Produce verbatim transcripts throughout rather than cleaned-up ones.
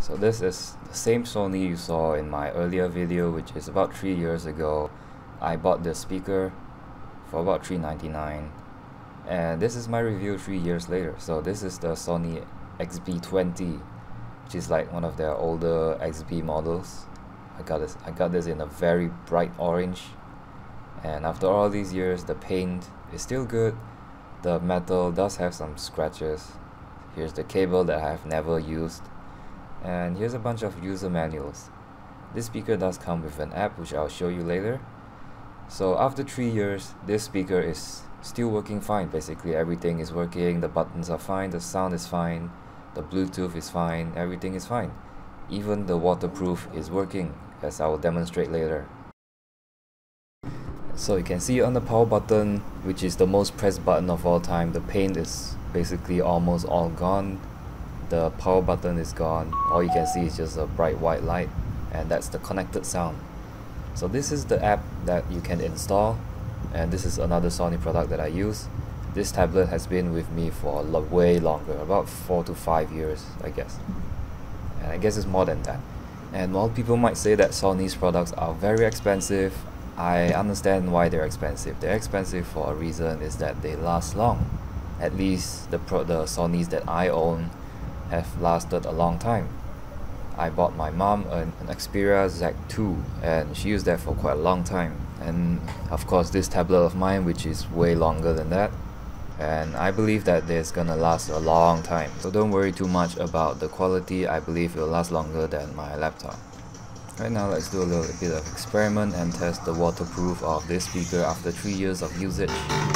So this is the same Sony you saw in my earlier video, which is about three years ago. I bought this speaker for about three ninety-nine, and this is my review three years later. So this is the Sony X B twenty, which is like one of their older X B models. I got this I got this in a very bright orange, and after all these years the paint is still good. The metal does have some scratches. Here's the cable that I have never used, and here's a bunch of user manuals. This speaker does come with an app, which I'll show you later. So after three years, this speaker is still working fine. Basically everything is working, the buttons are fine, the sound is fine, the Bluetooth is fine, everything is fine. Even the waterproof is working, as I will demonstrate later. So you can see on the power button, which is the most pressed button of all time, the paint is basically almost all gone. The power button is gone. All you can see is just a bright white light, and that's the connected sound. So this is the app that you can install, and this is another Sony product that I use. This tablet has been with me for lo way longer, about four to five years, I guess. And I guess it's more than that. And while people might say that Sony's products are very expensive, I understand why they're expensive. They're expensive for a reason, is that they last long. At least the pro the Sonys that I own have lasted a long time. I bought my mom an, an Xperia Z two, and she used that for quite a long time. And of course this tablet of mine, which is way longer than that, and I believe that it's gonna last a long time. So don't worry too much about the quality. I believe it will last longer than my laptop. Right now, let's do a little bit of experiment and test the waterproof of this speaker after three years of usage.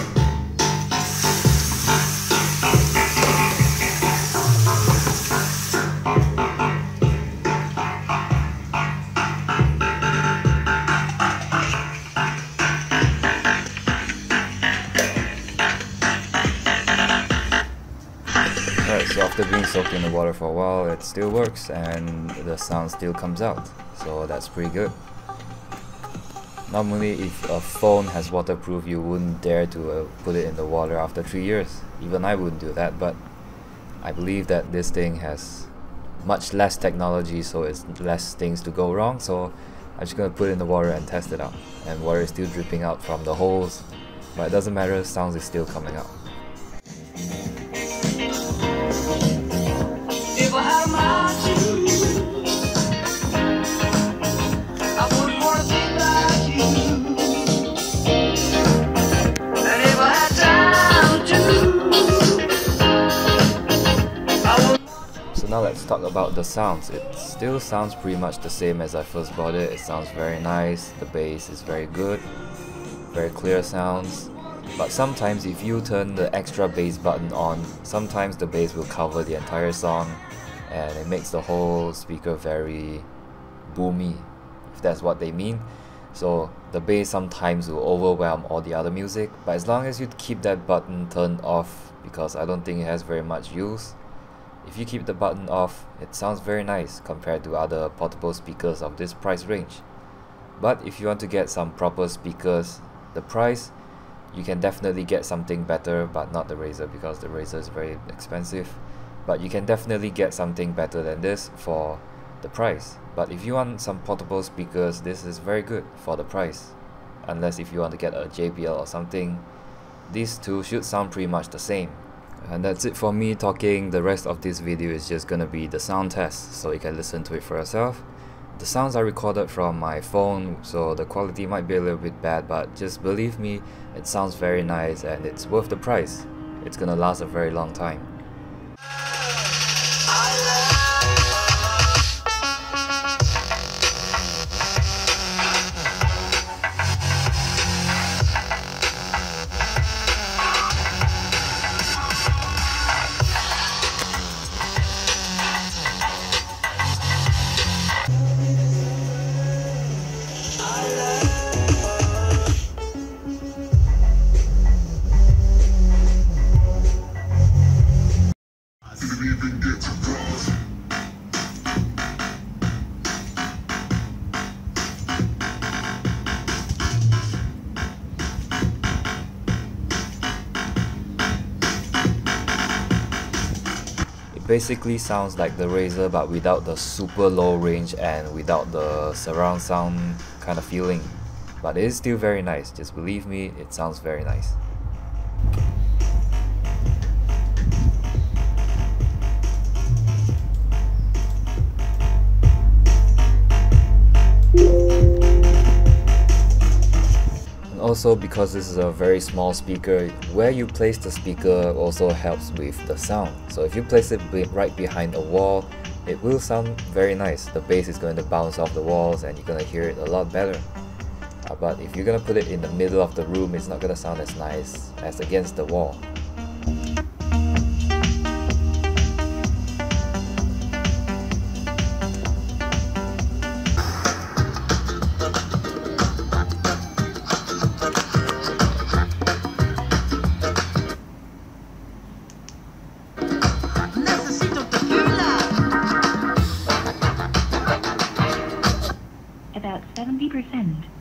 Alright, so after being soaked in the water for a while, it still works and the sound still comes out. So that's pretty good. Normally, if a phone has waterproof, you wouldn't dare to uh, put it in the water after three years. Even I wouldn't do that, but I believe that this thing has much less technology, so it's less things to go wrong. So I'm just gonna put it in the water and test it out. And water is still dripping out from the holes, but it doesn't matter, sound is still coming out. If I had a mind to, I wouldn't want to think like you. And if I had time to, I would. So now let's talk about the sounds. It still sounds pretty much the same as I first bought it. It sounds very nice, the bass is very good, very clear sounds. But sometimes if you turn the extra bass button on, sometimes the bass will cover the entire song, and it makes the whole speaker very boomy, if that's what they mean. So the bass sometimes will overwhelm all the other music, but as long as you keep that button turned off, because I don't think it has very much use, if you keep the button off, it sounds very nice compared to other portable speakers of this price range. But if you want to get some proper speakers, the price, you can definitely get something better, but not the Razer, because the Razer is very expensive. But you can definitely get something better than this for the price. But if you want some portable speakers, this is very good for the price. Unless if you want to get a J B L or something, these two should sound pretty much the same. And that's it for me talking. The rest of this video is just gonna be the sound test, so you can listen to it for yourself. The sounds are recorded from my phone, so the quality might be a little bit bad, but just believe me, it sounds very nice and it's worth the price. It's gonna last a very long time. basically sounds like the Razer but without the super low range and without the surround sound kind of feeling. But it is still very nice, just believe me, it sounds very nice. Also, because this is a very small speaker, where you place the speaker also helps with the sound. So if you place it right behind a wall, it will sound very nice. The bass is going to bounce off the walls and you're going to hear it a lot better. Uh, but if you're going to put it in the middle of the room, it's not going to sound as nice as against the wall. About seventy percent.